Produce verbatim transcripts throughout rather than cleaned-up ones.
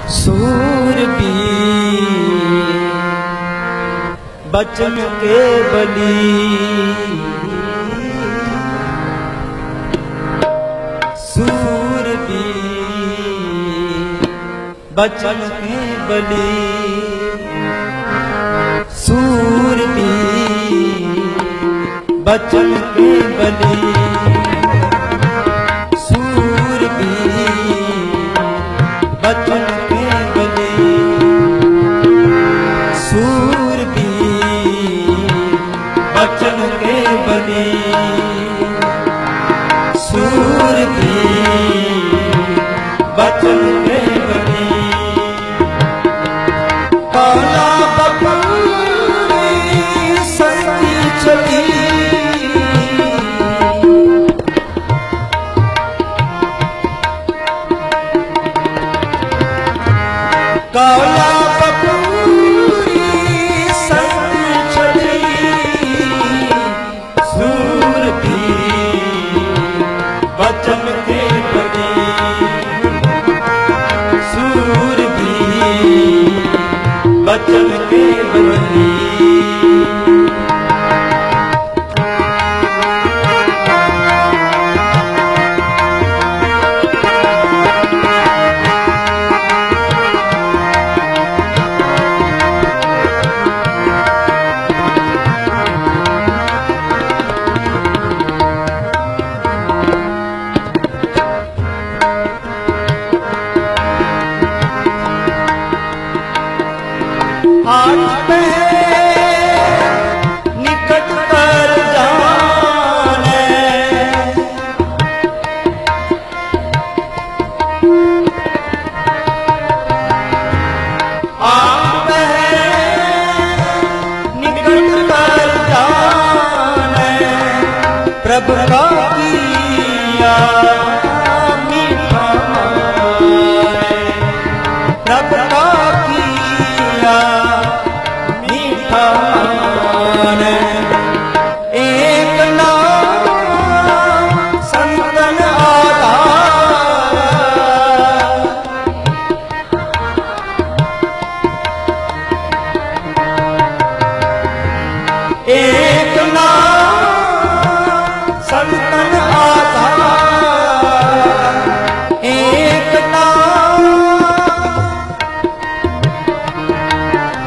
सूरबीर बचन के बली, सूरबीर बचन के बली, सूरबीर बचन के बली, सूरबीर बचन के बली, सूरबीर बचन के बली, सूरबीर बचन के बली। काला बकरी सती चली, काला बकरी सती चली, सूरबीर बचन के बली, सूरबीर बचन के बली। आज निकट कर जाने, आज निकट कर जाने, प्रभु का किया मीठा माने, प्रभु का किया मीठा माने। एक नाम संतन आधार, एक नाम संतन आधार, एक नाम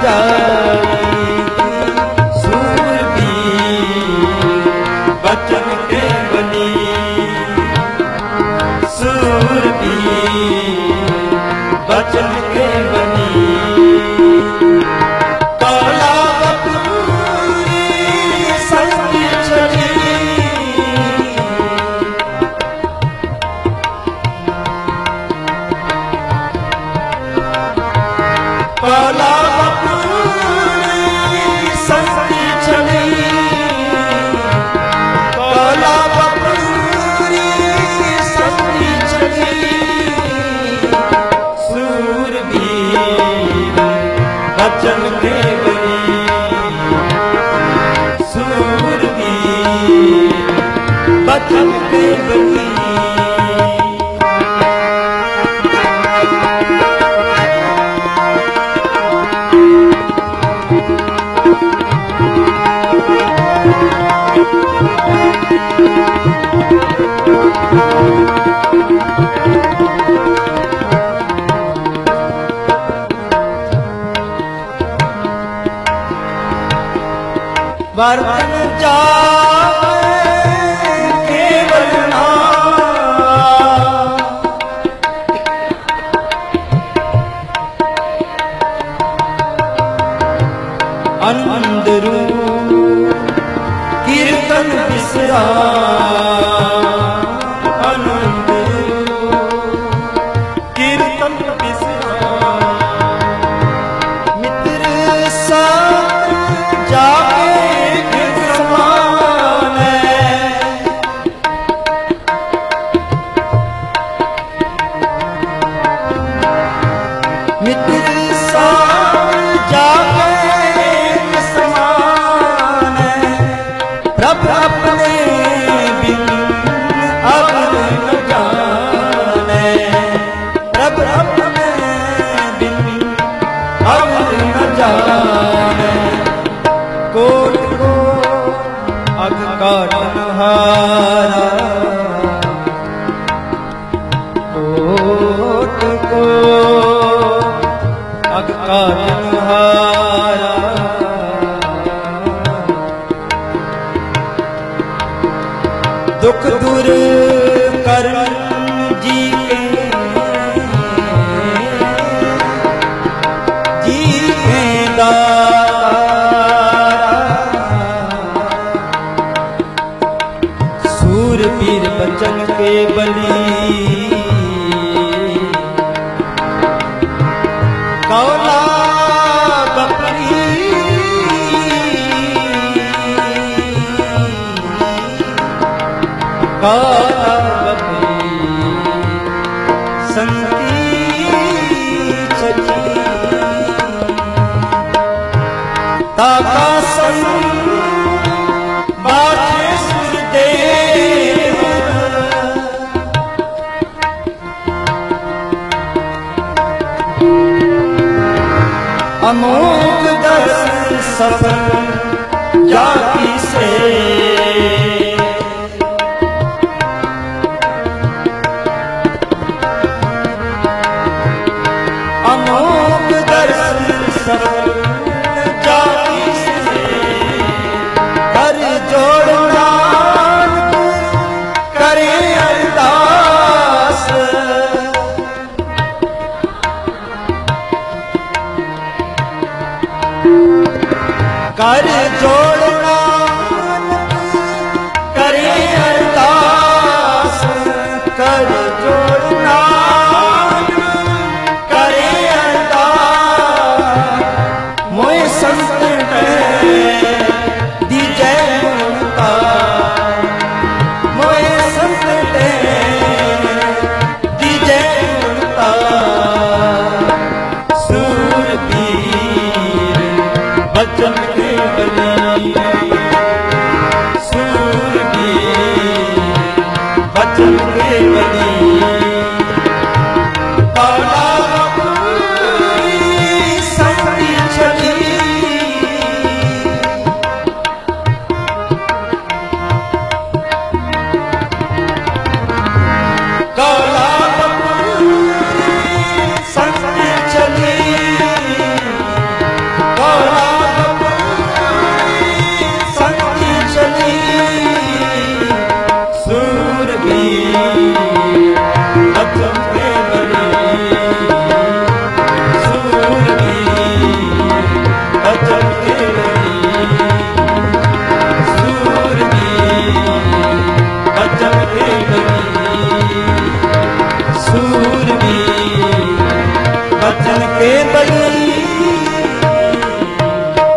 जाई सूरबीर बचन के बनी सूरबीर बचन के बनी काला बपूरी संगी छड़ी काला बपूरी संगी छड़ी काला बपूरी संगी छड़ी सूरबीर बचन के बनी सूरबीर बचन के बनी बर्तन जावे केवल नाम अंदरू कीर्तन विश्राम अंदरू कीर्तन विश्राम मित्र साथ जाके समान मित्र साथ जाके समान प्रभु अपने बिन अब न जाने प्रभु अपने बिन अब न जाने कोट को अग काटनहारा कोट को अग काटनहारा दुख दूर कर जी के जी के सूरबीर बचन के बली कौला बपरी कौला बपरी संगी छची ताका संग बाटे सुरदेव अमोघ दर्शन सफल जाति से अमोघ दर्शन सफल जाति से कर जोड़ना करे अरदास कर जोड़ना करे अरदास कर जोड़ना करे अरदास मोए संत दी जय गुणता मोए संत दी जय गुणता सूरबीर बचन के बनी बली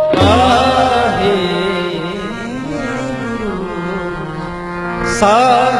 आहे सारे